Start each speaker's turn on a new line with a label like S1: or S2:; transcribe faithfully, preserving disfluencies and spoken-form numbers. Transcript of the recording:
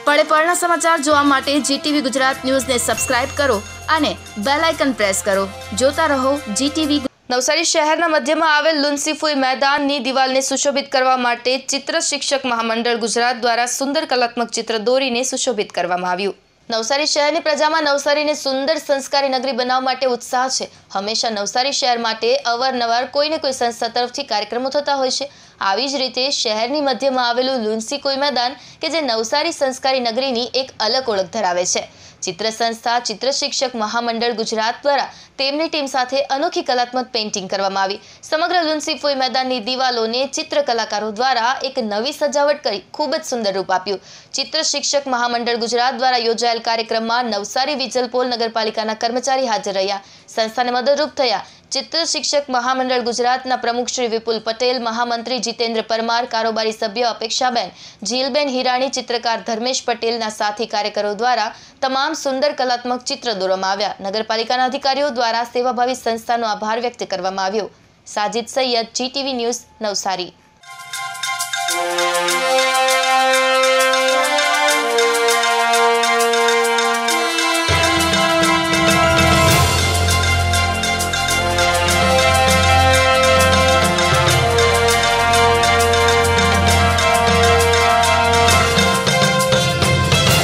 S1: પળે પળના સમાચાર જોવા માટે જીટીવી ગુજરાત ન્યૂઝને સબસ્ક્રાઇબ કરો અને બેલ આઇકન પ્રેસ કરો. જોતા રહો જીટીવી. નવસારી શહેરના મધ્યમાં આવેલ લુન્સીફુઈ મેદાનની દિવાલને સુશોભિત કરવા માટે ચિત્ર શિક્ષક મહામંડળ ગુજરાત દ્વારા સુંદર કલાત્મક ચિત્ર દોરીને સુશોભિત કરવામાં આવ્યું. નવસારી શહેરની પ્રજામાં નવસારીને સુંદર સંસ્કારી નગરી બનાવવા માટે ઉત્સાહ છે. હંમેશા નવસારી શહેર માટે અવારનવાર કોઈને કોઈ સંસ્થા તરફથી કાર્યક્રમો થતા હોય છે. આવી જ રીતે શહેરની મધ્યમાં આવેલું લુન્સીફુઈ મેદાન કે જે નવસારી સંસ્કારી નગરીની એક અલગ ઓળખ ધરાવે છે. ચિત્ર સંસ્થા ચિત્ર શિક્ષક મહામંડળ ગુજરાત દ્વારા તેમની ટીમ સાથે અનોખી કલાત્મક પેઇન્ટિંગ કરવામાં આવી. સમગ્ર લુન્સીફુઈ મેદાનની દિવાલોને ચિત્ર કલાકારો દ્વારા એક નવી સજાવટ કરી ખૂબ જ સુંદર રૂપ આપ્યું. ચિત્ર શિક્ષક મહામંડળ ગુજરાત દ્વારા યોજાયેલ કાર્યક્રમમાં નવસારી વિજલપોલ નગરપાલિકાના કર્મચારી હાજર રહ્યા. સંસ્થાને મદદરૂપ થયા ચિત્ર શિક્ષક મહામંડળ ગુજરાતના પ્રમુખ શ્રી વિપુલ પટેલ, મહામંત્રી જીતેન્દ્ર પરમાર, કારોબારી સભ્ય અપેક્ષાબેન, જીલબેન હિરાણી, ચિત્રકાર ધર્મેશ પટેલના સાથી કાર્યકરો દ્વારા તમામ સુંદર કલાત્મક ચિત્ર દોરવામાં આવ્યા. નગરપાલિકાના અધિકારીઓ દ્વારા સેવાભાવી સંસ્થાનો આભાર વ્યક્ત કરવામાં આવ્યો. Sajid Syed, GTV news, Navsari.